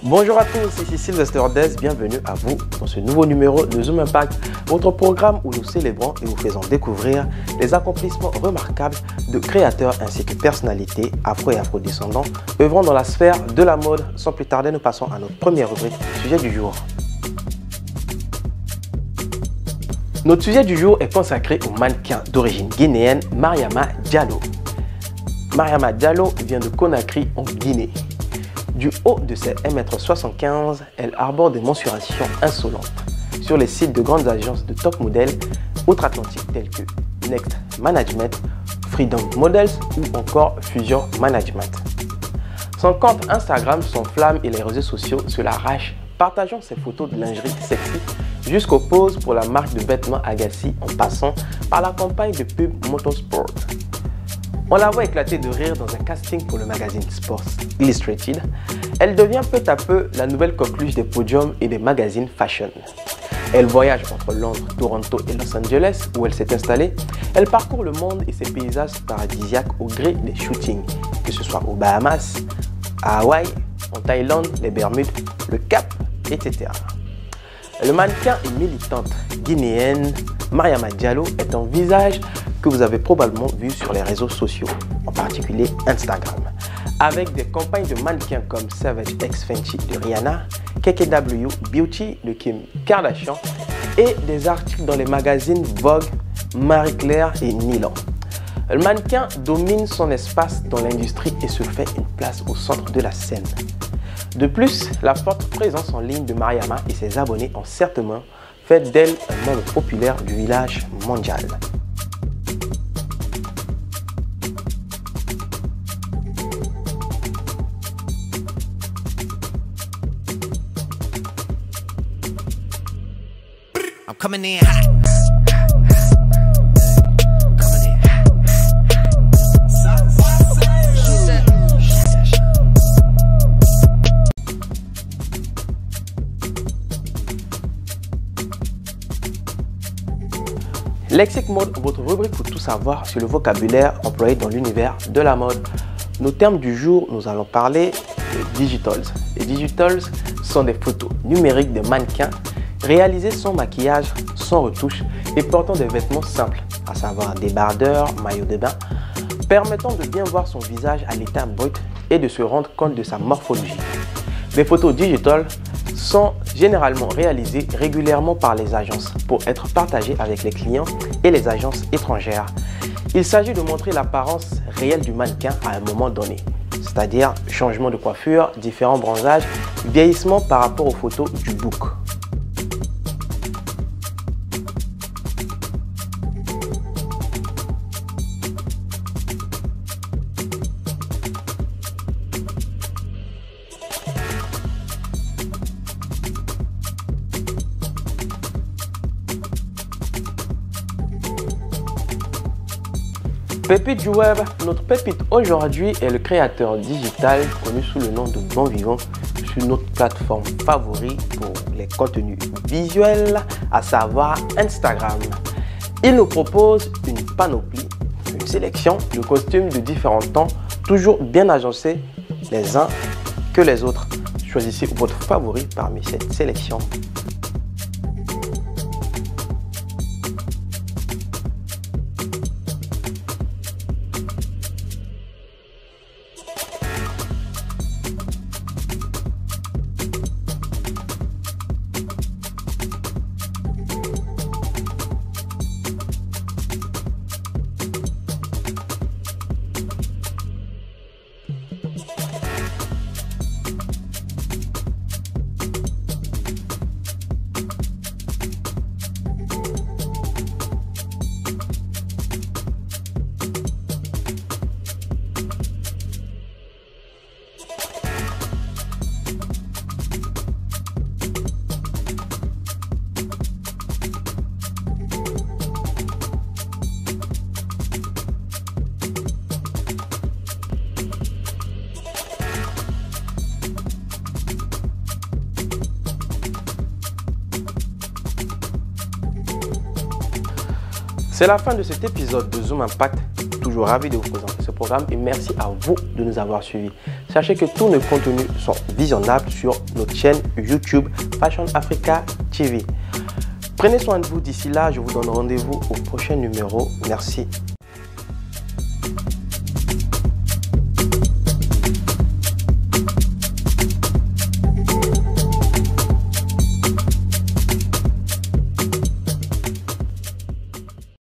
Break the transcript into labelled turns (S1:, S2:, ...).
S1: Bonjour à tous, ici Sylvester Dez, bienvenue à vous dans ce nouveau numéro de Zoom Impact, votre programme où nous célébrons et vous faisons découvrir les accomplissements remarquables de créateurs ainsi que personnalités afro et afrodescendants œuvrant dans la sphère de la mode. Sans plus tarder, nous passons à notre première rubrique, sujet du jour. Notre sujet du jour est consacré au mannequin d'origine guinéenne Mariama Diallo. Mariama Diallo vient de Conakry en Guinée. Du haut de ses 1,75 m, elle arbore des mensurations insolentes sur les sites de grandes agences de top modèles outre-Atlantique telles que Next Management, Freedom Models ou encore Fusion Management. Son compte Instagram s'enflamme et les réseaux sociaux se l'arrachent, partageant ses photos de lingerie sexy jusqu'aux poses pour la marque de vêtements Agassi en passant par la campagne de pub Motorsport. On la voit éclater de rire dans un casting pour le magazine Sports Illustrated. Elle devient peu à peu la nouvelle coqueluche des podiums et des magazines fashion. Elle voyage entre Londres, Toronto et Los Angeles où elle s'est installée. Elle parcourt le monde et ses paysages paradisiaques au gré des shootings, que ce soit aux Bahamas, à Hawaï, en Thaïlande, les Bermudes, le Cap, etc. Le mannequin et militante guinéenne Mariama Diallo est un visage que vous avez probablement vu sur les réseaux sociaux, en particulier Instagram, avec des campagnes de mannequins comme Savage X Fenty de Rihanna, KKW Beauty de Kim Kardashian et des articles dans les magazines Vogue, Marie Claire et Milan. Le mannequin domine son espace dans l'industrie et se fait une place au centre de la scène. De plus, la forte présence en ligne de Mariama et ses abonnés ont certainement fait d'elle un membre populaire du village mondial.
S2: I'm coming in hot.
S1: Lexique Mode, votre rubrique pour tout savoir sur le vocabulaire employé dans l'univers de la mode. Nos termes du jour, nous allons parler de digitals. Les digitals sont des photos numériques de mannequins réalisées sans maquillage, sans retouche et portant des vêtements simples, à savoir débardeurs, maillots de bain, permettant de bien voir son visage à l'état brut et de se rendre compte de sa morphologie. Les photos digitales sont généralement réalisées régulièrement par les agences pour être partagées avec les clients et les agences étrangères. Il s'agit de montrer l'apparence réelle du mannequin à un moment donné, c'est-à-dire changement de coiffure, différents bronzages, vieillissement par rapport aux photos du book. Pépite du web, notre pépite aujourd'hui est le créateur digital connu sous le nom de Bon Vivant sur notre plateforme favorite pour les contenus visuels, à savoir Instagram. Il nous propose une panoplie, une sélection de costumes de différents temps, toujours bien agencés les uns que les autres. Choisissez votre favori parmi cette sélection. C'est la fin de cet épisode de Zoom Impact. Toujours ravi de vous présenter ce programme et merci à vous de nous avoir suivis. Sachez que tous nos contenus sont visionnables sur notre chaîne YouTube Fashion Africa TV. Prenez soin de vous d'ici là, je vous donne rendez-vous au prochain numéro. Merci.